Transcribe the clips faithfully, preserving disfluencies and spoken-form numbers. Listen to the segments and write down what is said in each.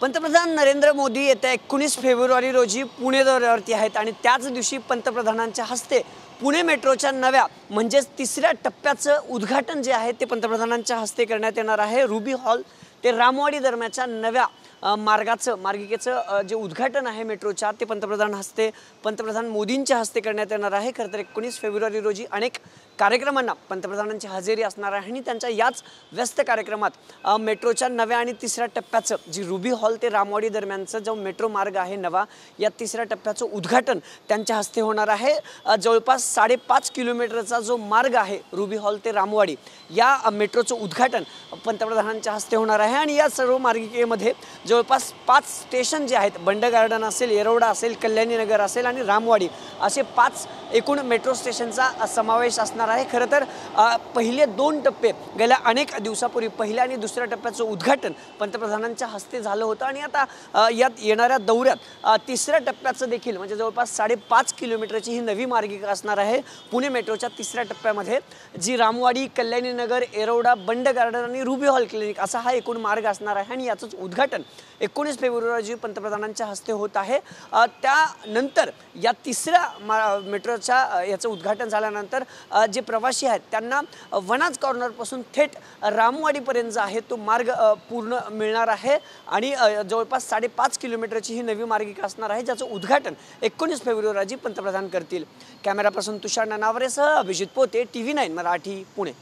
पंतप्रधान नरेंद्र मोदी येत्या एकोणीस फेब्रुवारी रोजी पुणे दौऱ्यावरती आहेत आणि त्याच दिवशी पंतप्रधानांच्या हस्ते पुणे मेट्रोच्या नव्या म्हणजेच तिसऱ्या टप्प्याचं उद्घाटन जे आहे ते पंतप्रधानांच्या हस्ते करण्यात येणार आहे। रुबी हॉल ते रामवाडी दरम्यानच्या नव्या मार्गाचं मार्गिकेचं जे उद्घाटन आहे मेट्रोच्या ते पंतप्रधान हस्ते पंतप्रधान मोदींच्या हस्ते करण्यात येणार आहे। खरं तर एकोणीस फेब्रुवारी रोजी अनेक कार्यक्रमांना पंतप्रधानांची हजेरी असणार आहे आणि त्यांच्या याच व्यस्त कार्यक्रमात मेट्रोच्या नव्या आणि तिसऱ्या टप्प्याचं जी रुबी हॉल ते रामवाडी दरम्यानचा जो मेट्रो मार्ग आहे नवा या तिसऱ्या टप्प्याचं उद्घाटन त्यांच्या हस्ते होणार आहे। जवळपास साडेपाच किलोमीटरचा जो मार्ग आहे रुबी हॉल ते रामवाडी या मेट्रोचं उद्घाटन पंतप्रधानांच्या हस्ते होणार आहे आणि या सर्व मार्गिकेमध्ये जवळपास पाच स्टेशन जे आहेत बंड गार्डन असेल, येरवडा असेल, कल्याणी नगर असेल आणि रामवाडी असे पाच एकूण मेट्रो स्टेशनचा समावेश असणार आहे। खरं तर पहिले दोन टप्पे गेल्या अनेक दिवसापूर्वी पहिल्या आणि दुसऱ्या टप्प्याचं उद्घाटन पंतप्रधानांच्या हस्ते झालं होतं आणि आता यात येणाऱ्या दौऱ्यात तिसऱ्या टप्प्याचं देखील म्हणजे जवळपास साडेपाच किलोमीटरची ही नवी मार्गिका असणार आहे। पुणे मेट्रोच्या तिसऱ्या टप्प्यामध्ये जी रामवाडी, कल्याणी नगर, येरवडा, बंड गार्डन आणि रुबी हॉल क्लिनिक असा हा एकूण मार्ग असणार आहे आणि याचंच उद्घाटन एकोणीस फेब्रुवारी रोजी पंतप्रधानांच्या हस्ते होत आहे। त्यानंतर या तिसऱ्या मेट्रोच्या याचं उद्घाटन झाल्यानंतर जे प्रवासी आहेत त्यांना वनाज कॉर्नरपासून थेट रामवाडीपर्यंत आहे तो मार्ग पूर्ण मिळणार आहे आणि जवळपास साडेपाच किलोमीटरची ही नवी मार्गिका असणार आहे ज्याचं उद्घाटन एकोणीस फेब्रुवारी रोजी पंतप्रधान करतील। कॅमेरापासून तुषार नानावरेसह अभिजित पोते, टीव्ही नाईन मराठी, पुणे।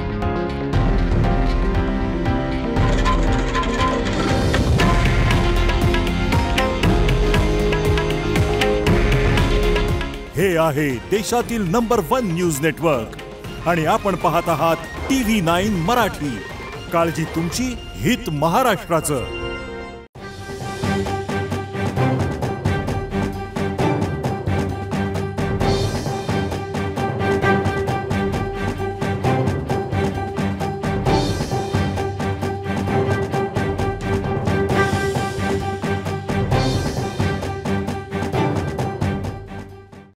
हे आहे देशातील नंबर वन न्यूज नेटवर्क आणि आपण पाहत आहात टीव्ही नाईन मराठी। काळजी तुमची, हित महाराष्ट्राचं।